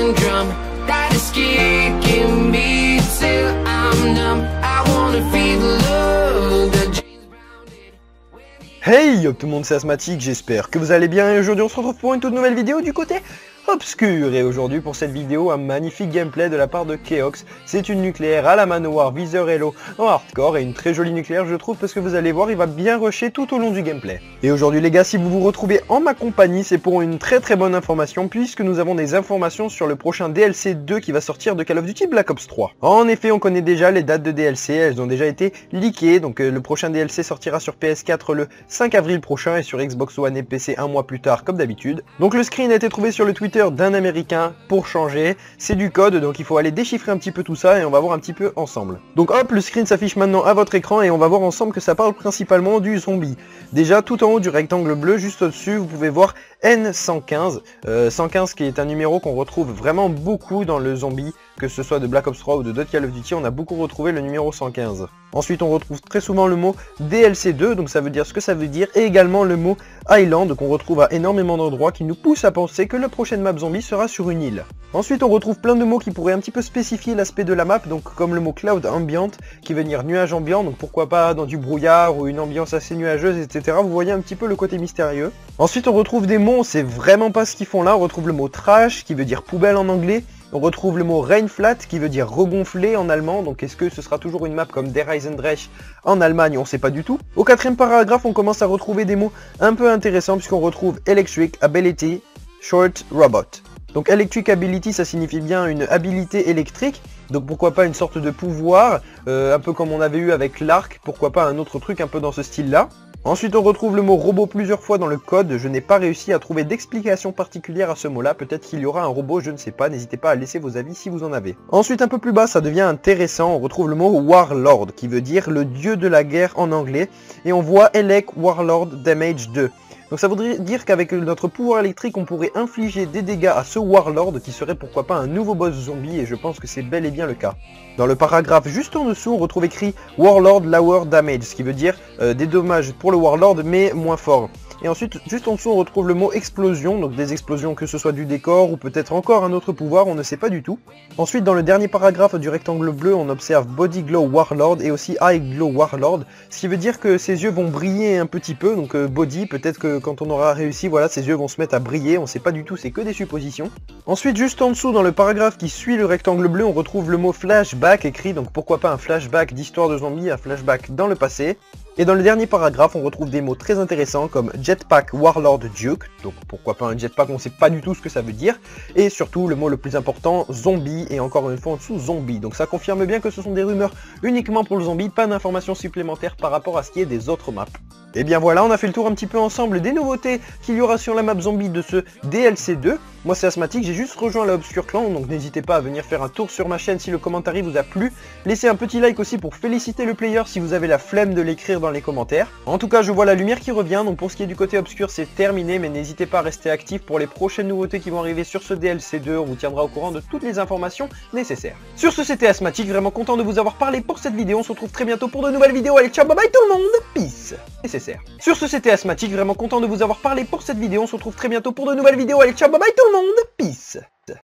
beating drum that is kicking me till I'm numb. I wanna feel the love that James Brown did. Hey yo tout le monde, c'est Asthmatique, j'espère que vous allez bien et aujourd'hui on se retrouve pour une toute nouvelle vidéo du côté obscur. Et aujourd'hui pour cette vidéo, un magnifique gameplay de la part de Keox. C'est une nucléaire à la Manowar Visor Halo en hardcore et une très jolie nucléaire je trouve, parce que vous allez voir il va bien rusher tout au long du gameplay. Et aujourd'hui les gars, si vous vous retrouvez en ma compagnie, c'est pour une très bonne information, puisque nous avons des informations sur le prochain DLC 2 qui va sortir de Call of Duty Black Ops 3. En effet, on connaît déjà les dates de DLC, elles ont déjà été leakées, donc le prochain DLC sortira sur PS4 le 5 avril prochain et sur Xbox One et PC un mois plus tard comme d'habitude. Donc le screen a été trouvé sur le Twitter d'un américain pour changer, c'est du code, donc il faut aller déchiffrer un petit peu tout ça et on va voir un petit peu ensemble. Donc hop, le screen s'affiche maintenant à votre écran et on va voir ensemble que ça parle principalement du zombie. Déjà tout en haut du rectangle bleu, juste au-dessus, vous pouvez voir N115, 115 qui est un numéro qu'on retrouve vraiment beaucoup dans le zombie, que ce soit de Black Ops 3 ou de d'autres Call of Duty, on a beaucoup retrouvé le numéro 115. Ensuite on retrouve très souvent le mot DLC 2, donc ça veut dire ce que ça veut dire, et également le mot Island qu'on retrouve à énormément d'endroits, qui nous pousse à penser que la prochaine map zombie sera sur une île. Ensuite on retrouve plein de mots qui pourraient un petit peu spécifier l'aspect de la map, donc comme le mot Cloud Ambient qui veut dire nuage ambiant, donc pourquoi pas dans du brouillard ou une ambiance assez nuageuse, etc. Vous voyez un petit peu le côté mystérieux. Ensuite on retrouve des mots, on sait vraiment pas ce qu'ils font là, on retrouve le mot trash qui veut dire poubelle en anglais. On retrouve le mot Reinflat qui veut dire regonflé en allemand, donc est-ce que ce sera toujours une map comme Der Eisendreich en Allemagne, on sait pas du tout. Au quatrième paragraphe, on commence à retrouver des mots un peu intéressants puisqu'on retrouve Electric Ability Short Robot. Donc Electric Ability, ça signifie bien une habilité électrique, donc pourquoi pas une sorte de pouvoir, un peu comme on avait eu avec l'arc, pourquoi pas un autre truc un peu dans ce style-là. Ensuite on retrouve le mot robot plusieurs fois dans le code, je n'ai pas réussi à trouver d'explication particulière à ce mot là, peut-être qu'il y aura un robot, je ne sais pas, n'hésitez pas à laisser vos avis si vous en avez. Ensuite un peu plus bas ça devient intéressant, on retrouve le mot Warlord qui veut dire le dieu de la guerre en anglais, et on voit Elec Warlord Damage 2. Donc ça voudrait dire qu'avec notre pouvoir électrique on pourrait infliger des dégâts à ce Warlord qui serait pourquoi pas un nouveau boss zombie, et je pense que c'est bel et bien le cas. Dans le paragraphe juste en dessous on retrouve écrit Warlord Lower Damage, ce qui veut dire des dommages pour le Warlord mais moins fort. Et ensuite, juste en dessous, on retrouve le mot explosion, donc des explosions que ce soit du décor ou peut-être encore un autre pouvoir, on ne sait pas du tout. Ensuite, dans le dernier paragraphe du rectangle bleu, on observe Body Glow Warlord et aussi Eye Glow Warlord, ce qui veut dire que ses yeux vont briller un petit peu, donc Body, peut-être que quand on aura réussi, voilà, ses yeux vont se mettre à briller, on sait pas du tout, c'est que des suppositions. Ensuite, juste en dessous, dans le paragraphe qui suit le rectangle bleu, on retrouve le mot flashback écrit, donc pourquoi pas un flashback d'histoire de zombies, un flashback dans le passé. Et dans le dernier paragraphe, on retrouve des mots très intéressants comme Jetpack Warlord Duke, donc pourquoi pas un jetpack, on sait pas du tout ce que ça veut dire, et surtout le mot le plus important, zombie, et encore une fois en dessous, zombie. Donc ça confirme bien que ce sont des rumeurs uniquement pour le zombie, pas d'informations supplémentaires par rapport à ce qui est des autres maps. Et bien voilà, on a fait le tour un petit peu ensemble des nouveautés qu'il y aura sur la map zombie de ce DLC 2. Moi c'est Asthmatique, j'ai juste rejoint la Obscure Clan, donc n'hésitez pas à venir faire un tour sur ma chaîne si le commentaire vous a plu. Laissez un petit like aussi pour féliciter le player si vous avez la flemme de l'écrire dans les commentaires. En tout cas, je vois la lumière qui revient, donc pour ce qui est du côté obscur, c'est terminé, mais n'hésitez pas à rester actif pour les prochaines nouveautés qui vont arriver sur ce DLC 2, on vous tiendra au courant de toutes les informations nécessaires. Sur ce, c'était Asthmatique, vraiment content de vous avoir parlé pour cette vidéo, on se retrouve très bientôt pour de nouvelles vidéos, allez ciao, bye bye tout le monde, peace. Nécessaire. Sur ce, c'était Asthmatique, vraiment content de vous avoir parlé pour cette vidéo, on se retrouve très bientôt pour de nouvelles vidéos, allez ciao, bye bye tout le monde, peace.